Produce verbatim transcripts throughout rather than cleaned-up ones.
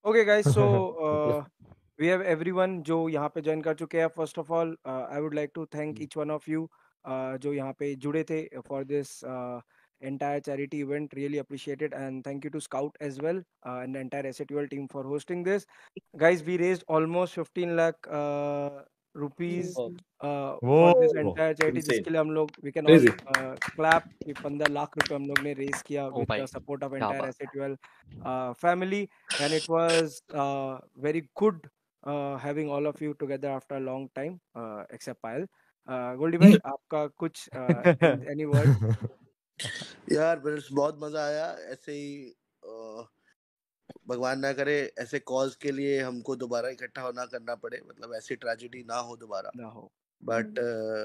Okay guys, so uh, we have everyone जो यहाँ पे join कर चुके हैं. First of all, uh, I would like to thank each one of you uh, जो यहाँ पे जुड़े थे for this uh, entire charity event. Really appreciate it, and thank you to Scout as well uh, and the entire S eight U L team for hosting this. Guys, we raised almost fifteen lakh uh, rupees uh, for this Whoa, entire charity, insane. जिसके लिए हम लोग we can all Crazy. uh, clap कि पंद्रह लाख रुपए हम लोग ने raise किया ओ with भाई, the support of क्या entire बात S eight U L uh, family. And it was uh, very good uh, having all of you together after a long time, uh, except Payal. Uh, Goldy भाई, आपका कुछ uh, any word? यार बस बहुत मजा आया. ऐसे ही अ, भगवान ना करे ऐसे कॉज के लिए हमको दोबारा इकट्ठा होना करना पड़े, मतलब ऐसी ट्रेजेडी ना हो दोबारा. ना हो. बट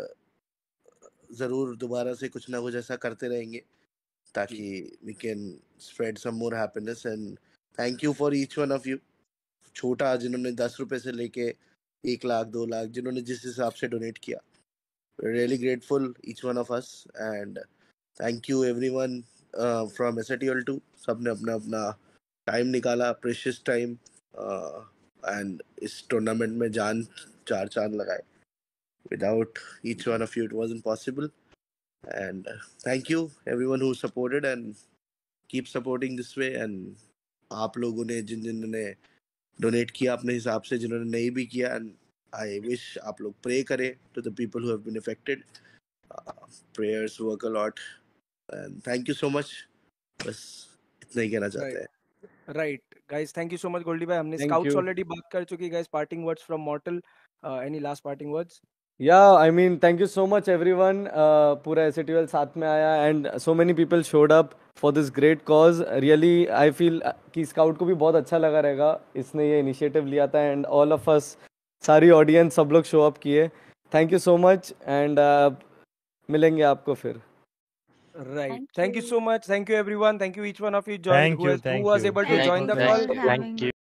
जरूर दोबारा से कुछ ना कुछ ऐसा करते रहेंगे ताकि we can spread some more happiness. And thank you for each one of you. छोटा जिन्होंने दस रुपए से लेके एक लाख दो लाख जिन्होंने जिस हिसाब से डोनेट किया, really grateful each one of us. And thank you everyone from S eight U L too. सबने अपना अपना टाइम निकाला, प्रेशियस टाइम, एंड इस टूर्नामेंट में जान चार चांद लगाए. Without each one of you, it wasn't possible. And uh, thank you everyone who supported and keep supporting this way. And आप लोगों ने जिन जिन्होंने डोनेट किया अपने हिसाब से, जिन्होंने नहीं भी किया, and I wish आप लोग pray करें to the people who have been affected. Uh, prayers work a lot. And thank you so much. बस इतना ही कहना चाहते हैं. Right, guys. Thank you so much, Goldie bhai. हमने Thank scouts you. already बात कर चुकी, guys. Parting words from Mortal. Uh, any last parting words? Yeah, I mean, thank you so much everyone. Uh, पूरा S eight U L साथ में आया and so many people showed up for this great cause. Really, I feel कि Scout को भी बहुत अच्छा लगा रहेगा, इसने ये इनिशिएटिव लिया था. and all of us, सारी ऑडियंस, सब लोग शो अप किए. Thank you so much and uh, मिलेंगे आपको फिर. Right. Thank Thank you you. so much. Thank you everyone. Thank you each one of you joined Thank who you, has who thank was you. able to Thank join you the for call. having Thank you.